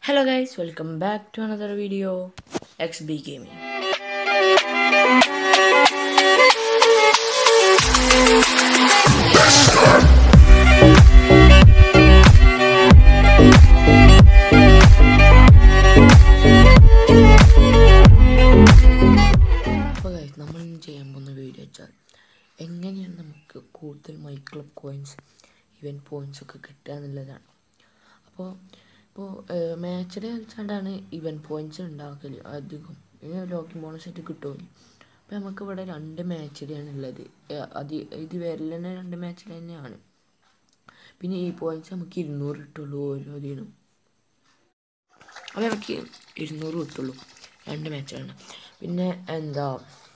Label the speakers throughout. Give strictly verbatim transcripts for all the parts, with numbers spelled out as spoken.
Speaker 1: Hello guys, welcome back to another video. X B Gaming. So guys, നമ്മൾ ഇന്ന് ചെയ്യാൻ പോകുന്ന വീഡിയോ വെച്ചാൽ എങ്ങനെയാണ് നമുക്ക് കൂടുതൽ my club coins event points ഒക്കെ കിട്ടുക എന്നുള്ളതാണ്. അപ്പോൾ ഇപ്പോൾ മാച്ചിൽ കളിച്ചാണ്ടാണ് ഇവന്റ് പോയിന്റ്സ് ഉണ്ടാക്കല് അധികം. പിന്നെ ലോക്കിംഗ് ബോണസ് ആയിട്ട് കിട്ടുമല്ലോ. അപ്പോൾ നമുക്ക് ഇവിടെ രണ്ട് മാച്ചിലാണ് ഉള്ളത്. അത് ഇത് വരൽ തന്നെ രണ്ട് മാച്ചിൽ തന്നെയാണ്. പിന്നെ ഈ പോയിന്റ്സ് നമുക്ക് ഇരുന്നൂറ് കിട്ടുള്ളൂ ഓരോ ദിനം. അപ്പോൾ നമുക്ക് ഇരുന്നൂറ് കിട്ടുള്ളൂ രണ്ട് മാച്ചാണ്. പിന്നെ എന്താ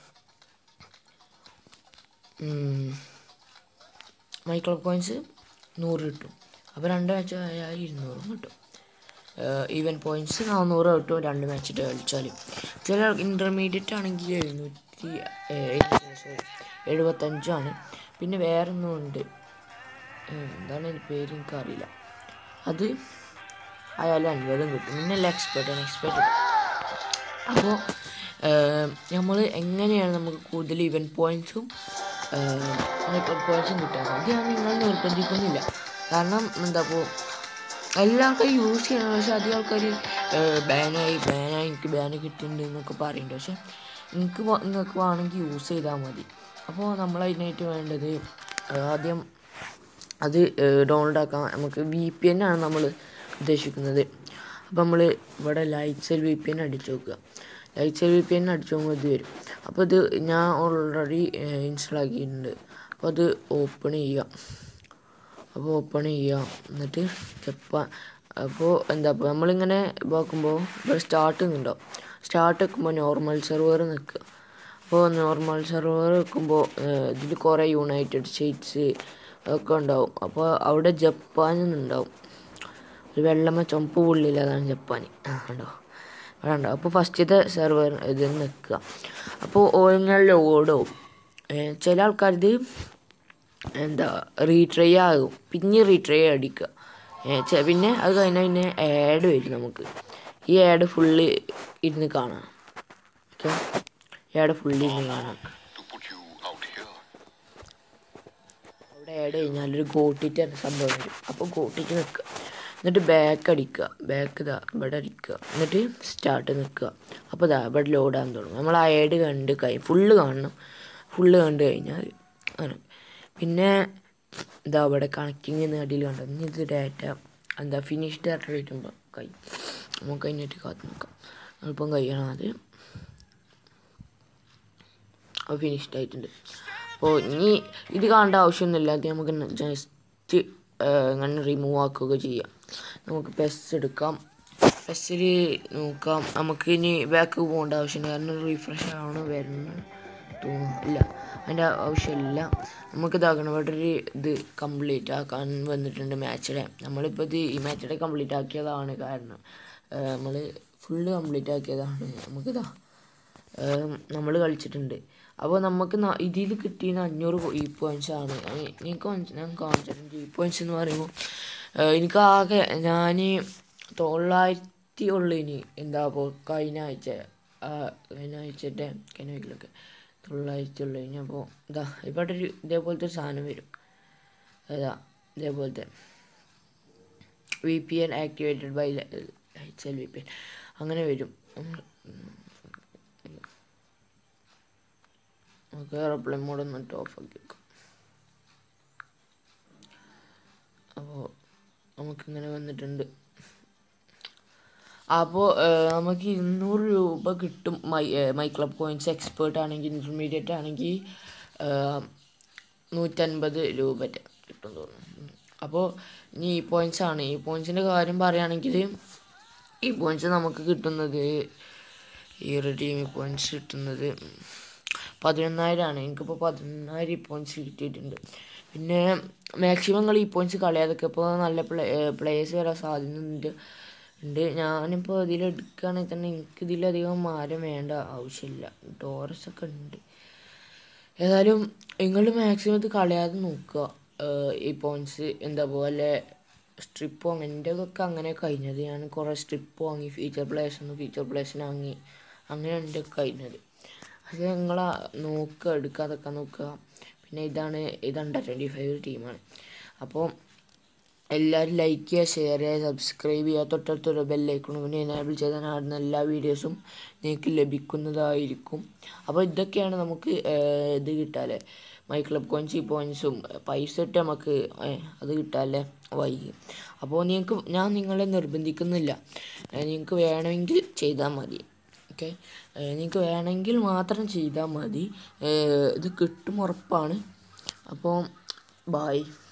Speaker 1: മൈ ക്ലബ് കോയിൻസ് നൂറ് കിട്ടും. അപ്പോൾ രണ്ട് മാച്ച് ആയാൽ ഇരുന്നൂറും കിട്ടും. ഈവൻ പോയിൻറ്റ്സ് നാന്നൂറ് കിട്ടും രണ്ട് മാച്ചിട്ട് കളിച്ചാൽ. ചില ഇൻ്റർമീഡിയറ്റ് ആണെങ്കിൽ എഴുന്നൂറ്റി സോറി എഴുപത്തഞ്ചാണ്. പിന്നെ വേറെ ഒന്നും ഉണ്ട്, എന്താണ് എൻ്റെ പേര് എനിക്കറിയില്ല. അത് ആയാലും അൻപതും കിട്ടും. പിന്നെ എക്സ്പെർട്ടാണ് എക്സ്പെർട്ട്. അപ്പോൾ നമ്മൾ എങ്ങനെയാണ് നമുക്ക് കൂടുതൽ ഇവൻറ്റ് പോയിൻറ്റ്സും മൈക്ലബ് പോയിൻറ്റ്സും കിട്ടുക? അത് ഞാൻ നിങ്ങൾ നിർബന്ധിക്കുന്നില്ല. കാരണം എന്താ ഇപ്പോൾ എല്ലാവർക്കും യൂസ് ചെയ്യണം. പക്ഷെ അധികം ആൾക്കാർ ബാനായി ബാനായി എനിക്ക് ബാന് കിട്ടുന്നുണ്ട് എന്നൊക്കെ പറയുന്നുണ്ട്. പക്ഷെ എനിക്ക് നിങ്ങൾക്ക് വേണമെങ്കിൽ യൂസ് ചെയ്താൽ മതി. അപ്പോൾ നമ്മൾ അതിനായിട്ട് വേണ്ടത് ആദ്യം അത് ഡൗൺലോഡ് ആക്കാം. നമുക്ക് വി പി എൻ ആണ് നമ്മൾ ഉദ്ദേശിക്കുന്നത്. അപ്പോൾ നമ്മൾ ഇവിടെ ലൈറ്റ്സെൽ വി പി എൻ അടിച്ചു നോക്കുക. ലൈറ്റ്സെൽ വി പി എൻ അടിച്ചു നോക്കുമ്പോൾ ഇത് വരും. അപ്പോൾ ഇത് ഞാൻ ഓൾറെഡി ഇൻസ്റ്റാൾ ആക്കിയിട്ടുണ്ട്. അപ്പോൾ അത് ഓപ്പൺ ചെയ്യുക. അപ്പോൾ ഓപ്പൺ ചെയ്യുക എന്നിട്ട് ജപ്പാൻ. അപ്പോൾ എന്താ ഇപ്പോൾ നമ്മളിങ്ങനെ നോക്കുമ്പോൾ ഇവിടെ സ്റ്റാർട്ട് നിന്നുണ്ടാവും. സ്റ്റാർട്ട് വെക്കുമ്പോൾ നോർമൽ സെർവർ നിൽക്കുക. അപ്പോൾ നോർമൽ സെർവർ വെക്കുമ്പോൾ ഇതിൽ കുറേ യുണൈറ്റഡ് സ്റ്റേറ്റ്സ് ഒക്കെ ഉണ്ടാവും. അപ്പോൾ അവിടെ ജപ്പാൻ എന്നുണ്ടാവും. ഒരു വെള്ളമ്മ ചുമപ്പ് പുള്ളിയിൽ അതാണ് ജപ്പാൻ. ആ ഉണ്ടോ അവിടെ ഉണ്ടാവും. അപ്പോൾ ഫസ്റ്റത്തെ സെർവർ ഇത് നിൽക്കുക. അപ്പോൾ ഓരോ ലോഡാവും. ചില ആൾക്കാരിത് എന്താ റീട്രൈ ആകും. പിന്നെ റീട്രൈ അടിക്കുക. പിന്നെ അത് കഴിഞ്ഞാൽ പിന്നെ ആഡ് വരും. നമുക്ക് ഈ ആഡ് ഫുള്ള് ഇരുന്ന് കാണാം. ഓക്കെ, ആഡ് ഫുള്ള് ഇരുന്ന് കാണാം. അവിടെ ആഡ് കഴിഞ്ഞാലൊരു ഗോട്ടിറ്റ് എന്ന സംഭവം വരും. അപ്പോൾ ഗോട്ടിറ്റ് നിൽക്കുക. എന്നിട്ട് ബാക്ക് അടിക്കുക. ബാക്ക് ഇതാ ഇവിടെ അടിക്കുക. എന്നിട്ട് സ്റ്റാർട്ട് നിൽക്കുക. അപ്പോൾ ഇതാ ഇവിടെ ലോഡാൻ തുടങ്ങും. നമ്മൾ ആ ആഡ് കണ്ട് കഴിഞ്ഞ് ഫുള്ള് കാണണം. ഫുള്ള് കണ്ടു കഴിഞ്ഞാൽ ആണ്. പിന്നെ ഇതാ ഇവിടെ കണക്റ്റിങ് എന്ന അടിയിൽ കണ്ടു. ഇനി ഇത് ഡാറ്റ എന്താ ഫിനിഷ് ഡാറ്റ വരുമ്പോൾ കൈ നമുക്ക് അതിനായിട്ട് കാത്തു നോക്കാം. അല്പം കഴിയണം. അത് അത് ഫിനിഷ്ഡ് ആയിട്ടുണ്ട്. അപ്പോൾ ഇനി ഇത് കാണേണ്ട ആവശ്യമൊന്നുമില്ല. അത് നമുക്ക് ജസ്റ്റ് അങ്ങനെ റിമൂവ് ആക്കുകയൊക്കെ ചെയ്യാം. നമുക്ക് പെസ് എടുക്കാം. പെസ്സിൽ നോക്കാം. നമുക്ക് ഇനി ബാക്ക് പോകേണ്ട ആവശ്യമില്ല. കാരണം റീഫ്രഷ് ആണ് വരുന്നത് തോന്നില്ല. അതിൻ്റെ ആവശ്യമില്ല. നമുക്ക് ഇതാക്കണം. ഇവിടെ ഒരു ഇത് കംപ്ലീറ്റ് ആക്കാൻ വന്നിട്ടുണ്ട് മാച്ചിടെ. നമ്മളിപ്പോൾ ഇത് ഈ മാച്ചിടെ കംപ്ലീറ്റ് ആക്കിയതാണ്. കാരണം നമ്മൾ ഫുള്ള് കംപ്ലീറ്റ് ആക്കിയതാണ്. നമുക്കിതാ നമ്മൾ കളിച്ചിട്ടുണ്ട്. അപ്പോൾ നമുക്ക് ഇതിൽ കിട്ടിയ അഞ്ഞൂറ് ഈ പോയിൻറ്റ്സ് ആണ്. എനിക്ക് ഞാൻ കാണിച്ചിട്ടുണ്ട്. ഈ പോയിൻറ്റ്സ് എന്ന് പറയുമ്പോൾ എനിക്കാകെ ഞാൻ തൊള്ളായിരത്തി ഉള്ളു. ഇനി എന്താ അപ്പോൾ കഴിഞ്ഞ ആഴ്ച കഴിഞ്ഞ ആഴ്ചത്തെ കഴിഞ്ഞ വീക്കിലൊക്കെ തൊള്ളായിരത്തി ഉള്ളു. ഇനി അപ്പോൾ ഇതാ ഇവിടെ ഒരു ഇതേപോലത്തെ ഒരു സാധനം വരും. അതാ ഇതേപോലത്തെ V P N activated by ലൈറ്റ്സെൽ വി പി എൻ അങ്ങനെ വരും. നമുക്ക് എയർപ്ലെയിൻ മോഡ് എന്നിട്ട് ഓഫ് ആക്കി വെക്കാം. അപ്പോൾ നമുക്കിങ്ങനെ വന്നിട്ടുണ്ട്. അപ്പോൾ നമുക്ക് ഇരുന്നൂറ് രൂപ കിട്ടും. My my club coins expert ആണെങ്കിൽ ഇൻ്റർമീഡിയറ്റ് ആണെങ്കിൽ നൂറ്റൻപത് രൂപ കിട്ടും തോന്നുന്നു. അപ്പോൾ ഇനി ഈ പോയിൻറ്റ്സ് ആണ്. ഈ പോയിൻറ്റ്സിൻ്റെ കാര്യം പറയുകയാണെങ്കിൽ ഈ പോയിൻറ്റ്സ് നമുക്ക് കിട്ടുന്നത് ഈ റെഡീം പോയിൻറ്റ്സ് കിട്ടുന്നത് പതിനൊന്നായിരമാണ്. എനിക്കിപ്പോൾ പതിനൊന്നായിരം ഈ പോയിൻറ്റ്സ് കിട്ടിയിട്ടുണ്ട്. പിന്നെ മാക്സിമം കളി ഈ പോയിൻറ്റ്സ് കളയാതൊക്കെ ഇപ്പോൾ നല്ല പ്ലേ പ്ലേയേഴ്സ് വരാൻ സാധ്യതയുണ്ട് ഉണ്ട് ഞാനിപ്പോൾ ഇതിലെടുക്കുകയാണെങ്കിൽ തന്നെ എനിക്കിതിലധികം മാരം വേണ്ട ആവശ്യമില്ല. ടോറസ് ഒക്കെ ഉണ്ട്. ഏതായാലും നിങ്ങൾ മാക്സിമം ഇത് കളയാതെ നോക്കുക. ഈ പോയിൻറ്റ്സ് എന്താ പോലെ സ്ട്രിപ്പ് വാങ്ങി. എൻ്റെതൊക്കെ അങ്ങനെ കഴിഞ്ഞത്. ഞാൻ കുറേ സ്ട്രിപ്പ് വാങ്ങി, ഫീച്ചർ പ്ലേയേഴ്സ് ഫീച്ചർ പ്ലേയേഴ്സിന് വാങ്ങി, അങ്ങനെ എൻ്റെ കഴിഞ്ഞത്. അത് നിങ്ങൾ നോക്കുക, എടുക്കാതൊക്കെ നോക്കുക. പിന്നെ ഇതാണ് ഇത് അണ്ടർ ട്വൻറ്റി ഫൈവ് ടീമാണ്. അപ്പോൾ എല്ലാവരും ലൈക്ക് ചെയ്യുക, ഷെയർ ചെയ്യുക, സബ്സ്ക്രൈബ് ചെയ്യുക, തൊട്ടടുത്തൊരു ബെല്ലൈക്കണം പിന്നെ എനേബിൾ ചെയ്താൽ ആടുന്ന എല്ലാ വീഡിയോസും നിങ്ങൾക്ക് ലഭിക്കുന്നതായിരിക്കും. അപ്പോൾ ഇതൊക്കെയാണ് നമുക്ക് ഇത് കിട്ടാല്ലേ, മൈ ക്ലബ് കോയിൻസ്, ഈ പോയിൻസും പൈസ ഇട്ട് നമുക്ക് അത് കിട്ടാല്ലേ വൈകി. അപ്പോൾ നിങ്ങൾക്ക് ഞാൻ നിങ്ങളെ നിർബന്ധിക്കുന്നില്ല, നിങ്ങൾക്ക് വേണമെങ്കിൽ ചെയ്താൽ മതി. ഓക്കെ, നിങ്ങൾക്ക് വേണമെങ്കിൽ മാത്രം ചെയ്താൽ മതി, ഇത് കിട്ടും ഉറപ്പാണ്. അപ്പോൾ ബായ്.